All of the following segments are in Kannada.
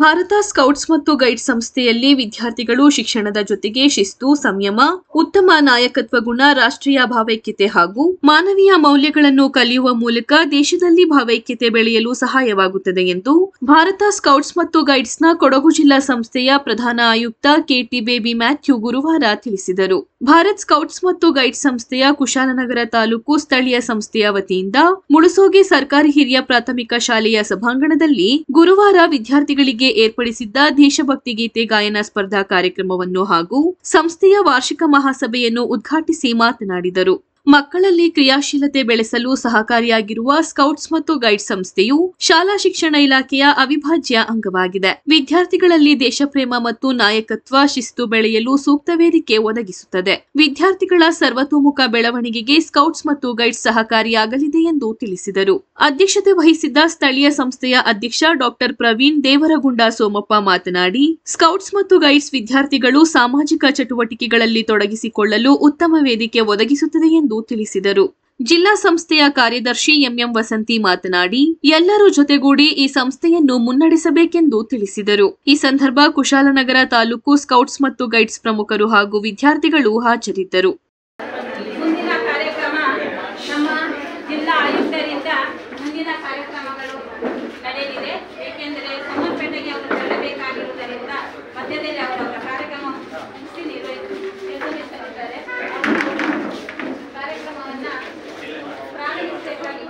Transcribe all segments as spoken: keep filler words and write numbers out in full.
ಭಾರತ ಸ್ಕೌಟ್ಸ್ ಮತ್ತು ಗೈಡ್ಸ್ ಸಂಸ್ಥೆಯಲ್ಲಿ ವಿದ್ಯಾರ್ಥಿಗಳು ಶಿಕ್ಷಣದ ಜೊತೆಗೆ ಶಿಸ್ತು, ಸಂಯಮ, ಉತ್ತಮ ನಾಯಕತ್ವ ಗುಣ, ರಾಷ್ಟ್ರೀಯ ಭಾವೈಕ್ಯತೆ ಹಾಗೂ ಮಾನವೀಯ ಮೌಲ್ಯಗಳನ್ನು ಕಲಿಯುವ ಮೂಲಕ ದೇಶದಲ್ಲಿ ಭಾವೈಕ್ಯತೆ ಬೆಳೆಯಲು ಸಹಾಯವಾಗುತ್ತದೆ ಎಂದು ಭಾರತ ಸ್ಕೌಟ್ಸ್ ಮತ್ತು ಗೈಡ್ಸ್ನ ಕೊಡಗು ಜಿಲ್ಲಾ ಸಂಸ್ಥೆಯ ಪ್ರಧಾನ ಆಯುಕ್ತ ಕೆಟಿ ಬೇಬಿ ಮ್ಯಾಥ್ಯೂ ಗುರುವಾರ ತಿಳಿಸಿದರು. ಭಾರತ್ ಸ್ಕೌಟ್ಸ್ ಮತ್ತು ಗೈಡ್ಸ್ ಸಂಸ್ಥೆಯ ಕುಶಾಲನಗರ ತಾಲೂಕು ಸ್ಥಳೀಯ ಸಂಸ್ಥೆಯ ವತಿಯಿಂದ ಮುಳಸೋಗೆ ಸರ್ಕಾರಿ ಹಿರಿಯ ಪ್ರಾಥಮಿಕ ಶಾಲೆಯ ಸಭಾಂಗಣದಲ್ಲಿ ಗುರುವಾರ ವಿದ್ಯಾರ್ಥಿಗಳಿಗೆ ಏರ್ಪಡಿಸಿದ್ದ ದೇಶಭಕ್ತಿ ಗೀತೆ ಗಾಯನ ಸ್ಪರ್ಧಾ ಕಾರ್ಯಕ್ರಮವನ್ನು ಹಾಗೂ ಸಂಸ್ಥೆಯ ವಾರ್ಷಿಕ ಮಹಾಸಭೆಯನ್ನು ಉದ್ಘಾಟಿಸಿ ಮಾತನಾಡಿದರು. ಮಕ್ಕಳಲ್ಲಿ ಕ್ರಿಯಾಶೀಲತೆ ಬೆಳೆಸಲು ಸಹಕಾರಿಯಾಗಿರುವ ಸ್ಕೌಟ್ಸ್ ಮತ್ತು ಗೈಡ್ಸ್ ಸಂಸ್ಥೆಯು ಶಾಲಾ ಶಿಕ್ಷಣ ಇಲಾಖೆಯ ಅವಿಭಾಜ್ಯ ಅಂಗವಾಗಿದೆ. ವಿದ್ಯಾರ್ಥಿಗಳಲ್ಲಿ ದೇಶಪ್ರೇಮ ಮತ್ತು ನಾಯಕತ್ವ, ಶಿಸ್ತು ಬೆಳೆಯಲು ಸೂಕ್ತ ವೇದಿಕೆ ಒದಗಿಸುತ್ತದೆ. ವಿದ್ಯಾರ್ಥಿಗಳ ಸರ್ವತೋಮುಖ ಬೆಳವಣಿಗೆಗೆ ಸ್ಕೌಟ್ಸ್ ಮತ್ತು ಗೈಡ್ಸ್ ಸಹಕಾರಿಯಾಗಲಿದೆ ಎಂದು ತಿಳಿಸಿದರು. ಅಧ್ಯಕ್ಷತೆ ವಹಿಸಿದ್ದ ಸ್ಥಳೀಯ ಸಂಸ್ಥೆಯ ಅಧ್ಯಕ್ಷ ಡಾಕ್ಟರ್ ಪ್ರವೀಣ್ ದೇವರಗುಂಡ ಸೋಮಪ್ಪ ಮಾತನಾಡಿ, ಸ್ಕೌಟ್ಸ್ ಮತ್ತು ಗೈಡ್ಸ್ ವಿದ್ಯಾರ್ಥಿಗಳು ಸಾಮಾಜಿಕ ಚಟುವಟಿಕೆಗಳಲ್ಲಿ ತೊಡಗಿಸಿಕೊಳ್ಳಲು ಉತ್ತಮ ವೇದಿಕೆ ಒದಗಿಸುತ್ತದೆ ಎಂದು ತಿಳಿಸಿದರು. ಜಿಲ್ಲಾ ಸಂಸ್ಥೆಯ ಕಾರ್ಯದರ್ಶಿ ಎಂಎಂ ವಸಂತಿ ಮಾತನಾಡಿ, ಎಲ್ಲರೂ ಜೊತೆಗೂಡಿ ಈ ಸಂಸ್ಥೆಯನ್ನು ಮುನ್ನಡೆಸಬೇಕೆಂದು ತಿಳಿಸಿದರು. ಈ ಸಂದರ್ಭ ಕುಶಾಲನಗರ ತಾಲೂಕು ಸ್ಕೌಟ್ಸ್ ಮತ್ತು ಗೈಡ್ಸ್ ಪ್ರಮುಖರು ಹಾಗೂ ವಿದ್ಯಾರ್ಥಿಗಳು ಹಾಜರಿದ್ದರು. ಮುಂದಿನ ಕಾರ್ಯಕ್ರಮ ನಮ್ಮ ಜಿಲ್ಲಾ ಆಯುಕ್ತರಿಂದ ಮುಂದಿನ ಕಾರ್ಯಕ್ರಮಗಳು ನಡೆಯಲಿದೆ. ಏಕೆಂದರೆ ಸಮರ್ಪಣೆಗೆ ಅವರು ತೆರಳಬೇಕಾಗಿರುವುದರಿಂದ ಮಧ್ಯದಲ್ಲಿ ಅವರು ಅವರ ಕಾರ್ಯಕ್ರಮ ಮುಗಿಸಿ ನಿರ್ವಹಿಸಲಿದ್ದಾರೆ. ಕಾರ್ಯಕ್ರಮವನ್ನು ಪ್ರಾರಂಭಿಸಬೇಕಾಗಿ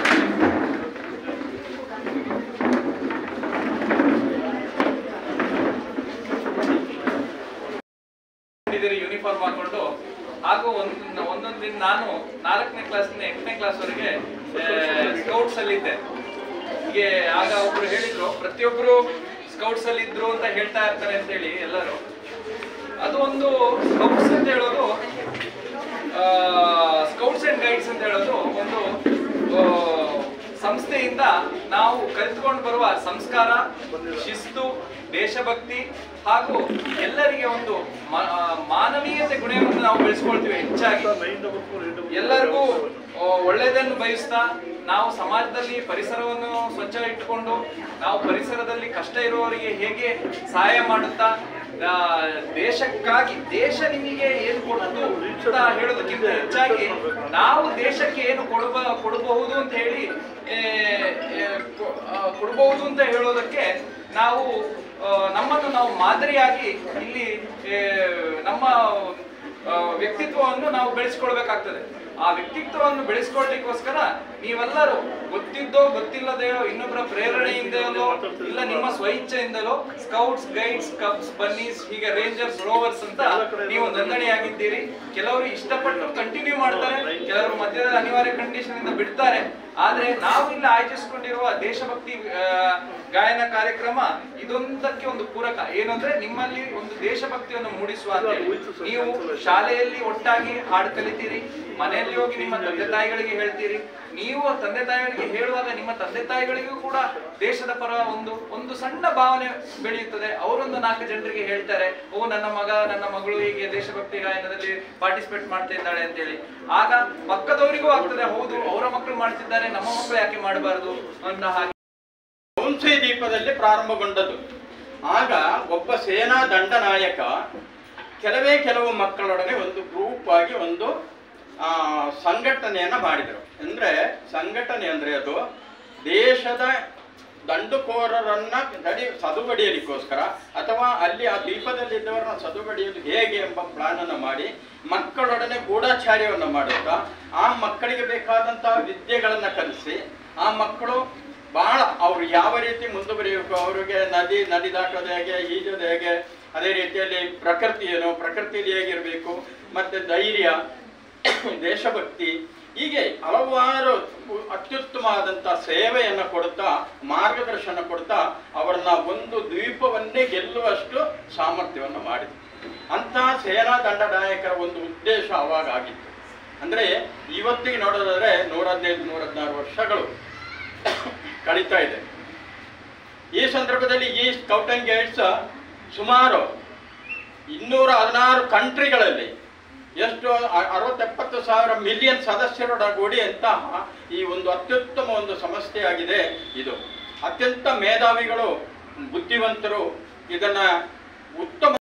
ಯೂನಿಫಾರ್ಮ್ ಹಾಕೊಂಡು ಹಾಗೂ ಒಂದು ಒಂದೊಂದು ದಿನ ನಾನು ನಾಲ್ಕನೇ ಕ್ಲಾಸ್ನಿಂದ ಎಂಟನೇ ಕ್ಲಾಸ್ ವರೆಗೆ ಸ್ಕೌಟ್ಸ್ ಅಲ್ಲಿ ಇದ್ದೆ. ಹೀಗೆ ಆಗ ಒಬ್ರು ಹೇಳಿದ್ರು, ಪ್ರತಿಯೊಬ್ಬರು ಸ್ಕೌಟ್ಸ್ ಅಲ್ಲಿ ಇದ್ರು ಅಂತ ಹೇಳ್ತಾ ಇರ್ತಾರೆ ಅಂತ ಹೇಳಿ ಎಲ್ಲರೂ. ಅದು ಒಂದು ಸ್ಕೌಟ್ಸ್ ಅಂತ ಹೇಳೋದು, ಸ್ಕೌಟ್ಸ್ ಅಂಡ್ ಗೈಡ್ಸ್ ಅಂತ ಹೇಳೋದು ಒಂದು ಸಂಸ್ಥೆಯಿಂದ ನಾವು ಕಲಿತುಕೊಂಡು ಬರುವ ಸಂಸ್ಕಾರ, ಶಿಸ್ತು, ದೇಶಭಕ್ತಿ ಹಾಗೂ ಎಲ್ಲರಿಗೆ ಒಂದು ಮಾನವೀಯತೆ ಗುಣವನ್ನು ನಾವು ಬೆಳೆಸ್ಕೊಳ್ತೀವಿ. ಹೆಚ್ಚಾಗಿ ಎಲ್ಲರಿಗೂ ಒಳ್ಳೆಯದನ್ನು ಬಯಸ್ತಾ ನಾವು ಸಮಾಜದಲ್ಲಿ ಪರಿಸರವನ್ನು ಸ್ವಚ್ಛ ಇಟ್ಟುಕೊಂಡು ನಾವು ಪರಿಸರದಲ್ಲಿ ಕಷ್ಟ ಇರುವವರಿಗೆ ಹೇಗೆ ಸಹಾಯ ಮಾಡುತ್ತಾ ದೇಶಕ್ಕಾಗಿ ದೇಶ ನಿಮಗೆ ಏನು ಕೊಡುವುದು ಅಂತ ಹೇಳೋದಕ್ಕಿಂತ ಹೆಚ್ಚಾಗಿ ನಾವು ದೇಶಕ್ಕೆ ಏನು ಕೊಡಬ ಕೊಡಬಹುದು ಅಂತ ಹೇಳಿ ಕೊಡಬಹುದು ಅಂತ ಹೇಳೋದಕ್ಕೆ ನಾವು ನಮ್ಮನ್ನು ನಾವು ಮಾದರಿಯಾಗಿ ಇಲ್ಲಿ ನಮ್ಮ ವ್ಯಕ್ತಿತ್ವವನ್ನು ನಾವು ಬೆಳೆಸ್ಕೊಳ್ಬೇಕಾಗ್ತದೆ. ಆ ವ್ಯಕ್ತಿತ್ವವನ್ನು ಬೆಳೆಸ್ಕೊಳ್ಳಿಕ್ಕೋಸ್ಕರ ನೀವೆಲ್ಲರೂ ಗೊತ್ತಿದ್ದೋ ಗೊತ್ತಿಲ್ಲದೆಯೋ ಇನ್ನೊಬ್ಬರ ಪ್ರೇರಣೆಯಿಂದಲೋ ಇಲ್ಲ ನಿಮ್ಮ ಸ್ವಇಚ್ಛೆಯಿಂದಲೋ ಸ್ಕೌಟ್ಸ್, ಗೈಡ್ಸ್, ಕಬ್ಸ್, ಬನ್ನೀಸ್, ಹೀಗೆ ರೇಂಜರ್ಸ್, ರೋವರ್ಸ್ ಅಂತ ನೀವು ನೋಂದಣಿಯಾಗಿದ್ದೀರಿ. ಕೆಲವರು ಇಷ್ಟಪಟ್ಟು ಕಂಟಿನ್ಯೂ ಮಾಡ್ತಾರೆ, ಕೆಲವರು ಮಧ್ಯದ ಅನಿವಾರ್ಯ ಕಂಡೀಷನ್ ಇಂದ ಬಿಡ್ತಾರೆ. ಆದ್ರೆ ನಾವು ಇಲ್ಲಿ ಆಯೋಜಿಸಿಕೊಂಡಿರುವ ದೇಶಭಕ್ತಿ ಗಾಯನ ಕಾರ್ಯಕ್ರಮ ಇದೊಂದಕ್ಕೆ ಒಂದು ಪೂರಕ. ಏನಂದ್ರೆ ನಿಮ್ಮಲ್ಲಿ ಒಂದು ದೇಶಭಕ್ತಿಯನ್ನು ಮೂಡಿಸುವ ಅಂತ ಹೇಳಿ ನೀವು ಶಾಲೆಯಲ್ಲಿ ಒಟ್ಟಾಗಿ ಹಾಡು ಕಲಿತೀರಿ, ಮನೆಯಲ್ಲಿ ಹೋಗಿ ನಿಮ್ಮ ತಂದೆ ತಾಯಿಗಳಿಗೆ ಹೇಳ್ತೀರಿ. ನೀವು ತಂದೆ ತಾಯಿಗಳಿಗೆ ಹೇಳುವಾಗ ನಿಮ್ಮ ತಂದೆ ತಾಯಿಗಳಿಗೂ ಕೂಡ ದೇಶದ ಪರ ಒಂದು ಒಂದು ಸಣ್ಣ ಭಾವನೆ ಬೆಳೆಯುತ್ತದೆ. ಅವರೊಂದು ನಾಲ್ಕು ಜನರಿಗೆ ಹೇಳ್ತಾರೆ, ಓ ನನ್ನ ಮಗ ನನ್ನ ಮಗಳು ಹೀಗೆ ದೇಶಭಕ್ತಿ ಗಾಯನದಲ್ಲಿ ಪಾರ್ಟಿಸಿಪೇಟ್ ಮಾಡ್ತಾ ಇದ್ದಾಳೆ ಅಂತ ಹೇಳಿ. ಆಗ ಪಕ್ಕದವರಿಗೂ ಆಗ್ತದೆ, ಹೌದು ಅವರ ಮಕ್ಕಳು ಮಾಡ್ತಿದ್ದಾರೆ, ನಮ್ಮ ಮಕ್ಕಳು ಯಾಕೆ ಮಾಡಬಾರದು ಅನ್ನೋ ಹಾಗೆ ಹುಣಸೆ ದೀಪದಲ್ಲಿ ಪ್ರಾರಂಭಗೊಂಡದ್ದು. ಆಗ ಒಬ್ಬ ಸೇನಾ ದಂಡನಾಯಕ ಕೆಲವೇ ಕೆಲವು ಮಕ್ಕಳೊಡನೆ ಒಂದು ಗ್ರೂಪ್ ಆಗಿ ಒಂದು ಆ ಸಂಘಟನೆಯನ್ನ ಮಾಡಿದರು. ಅಂದ್ರೆ ಸಂಘಟನೆ ಅಂದ್ರೆ ಅದು ದೇಶದ ದಂಡುಕೋರರನ್ನ ತಡಿ ಸದುಬಡಿಯಲಿಕ್ಕೋಸ್ಕರ ಅಥವಾ ಅಲ್ಲಿ ಆ ದ್ವೀಪದಲ್ಲಿದ್ದವರನ್ನ ಸದುಬಡಿಯೋದು ಹೇಗೆ ಎಂಬ ಪ್ಲಾನ್ ಅನ್ನು ಮಾಡಿ ಮಕ್ಕಳೊಡನೆ ಗೂಢಾಚಾರ್ಯವನ್ನು ಮಾಡುತ್ತಾ ಆ ಮಕ್ಕಳಿಗೆ ಬೇಕಾದಂತಹ ವಿದ್ಯೆಗಳನ್ನ ಕಲಿಸಿ ಆ ಮಕ್ಕಳು ಬಹಳ ಅವ್ರು ಯಾವ ರೀತಿ ಮುಂದುವರಿಯಬೇಕು, ಅವರಿಗೆ ನದಿ ನದಿ ದಾಟೋದು ಹೇಗೆ, ಈಜೋದು ಹೇಗೆ, ಅದೇ ರೀತಿಯಲ್ಲಿ ಪ್ರಕೃತಿ ಏನು, ಪ್ರಕೃತಿಯಲ್ಲಿ ಹೇಗಿರಬೇಕು, ಮತ್ತೆ ಧೈರ್ಯ, ದೇಶಭಕ್ತಿ, ಹೀಗೆ ಹಲವಾರು ಅತ್ಯುತ್ತಮವಾದಂಥ ಸೇವೆಯನ್ನು ಕೊಡುತ್ತಾ ಮಾರ್ಗದರ್ಶನ ಕೊಡ್ತಾ ಅವರನ್ನ ಒಂದು ದ್ವೀಪವನ್ನೇ ಗೆಲ್ಲುವಷ್ಟು ಸಾಮರ್ಥ್ಯವನ್ನು ಮಾಡಿದ್ರು. ಅಂತಹ ಸೇನಾ ದಂಡನಾಯಕರ ಒಂದು ಉದ್ದೇಶ ಅವಾಗ ಆಗಿತ್ತು. ಅಂದರೆ ಇವತ್ತಿಗೆ ನೋಡೋದಾದ್ರೆ ನೂರ ಹದಿನೈದು ನೂರ ಹದಿನಾರು ವರ್ಷಗಳು ಕಳೀತಾ ಇದೆ. ಈ ಸಂದರ್ಭದಲ್ಲಿ ಈ ಸ್ಕೌಟ್ ಅಂಡ್ ಗೈಡ್ಸ್ ಸುಮಾರು ಇನ್ನೂರ ಹದಿನಾರು ಕಂಟ್ರಿಗಳಲ್ಲಿ ಎಷ್ಟು ಅರವತ್ತೆಪ್ಪತ್ತು ಸಾವಿರ ಮಿಲಿಯನ್ ಸದಸ್ಯರೊಡಗೂಡಿ ಅಂತಹ ಈ ಒಂದು ಅತ್ಯುತ್ತಮ ಒಂದು ಸಂಸ್ಥೆಯಾಗಿದೆ ಇದು. ಅತ್ಯಂತ ಮೇಧಾವಿಗಳು ಬುದ್ಧಿವಂತರು ಇದನ್ನ ಉತ್ತಮ